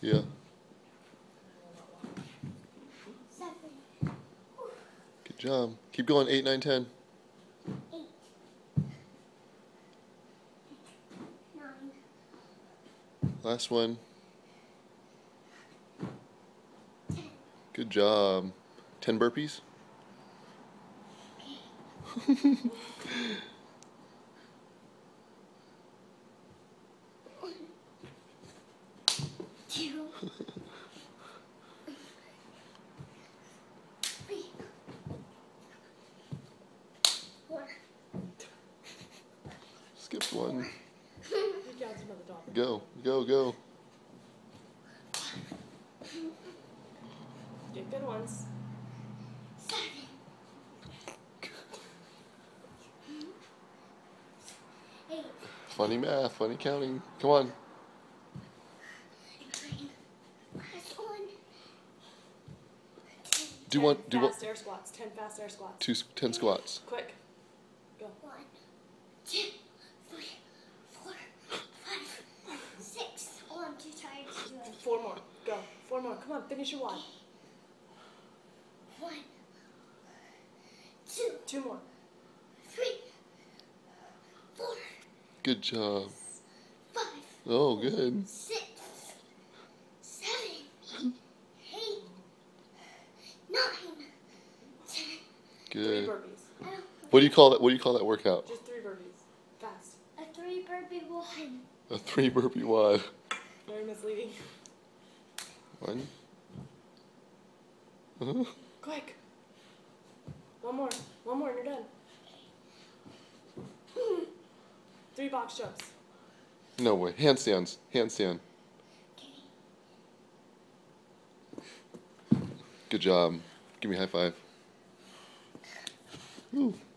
Yeah. 7. Good job. Keep going. 8, 9, 10. 8. 9. Last one. 10. Good job. 10 burpees. One, 2, 3, 4. Skipped one. Good dog. Go, go, go. Get good ones. 7. 8. Funny math, funny counting. Come on. 9. Last one. 10. Do one. Do what? Fast air squats. 10 fast air squats. 10 squats. Quick. Go. 1, 2, 3, 4, 5, 6. Oh, I'm too tired to do it. 4 more. Go. 4 more. Come on. Finish your wad. 1, 2, 2 more. 3, 4, Good job. 5, Oh, good. 6, 7, 8, 9, 10. 3 Good. burpees. What do you call that? What do you call that workout? Just 3 burpees. Fast. A 3 burpee one. A 3 burpee wad. Very misleading. 1. Quick. 1 more. 1 more and you're done. 3 box jumps. No way. Handstands. Handstand. Good job. Give me a high five. Woo.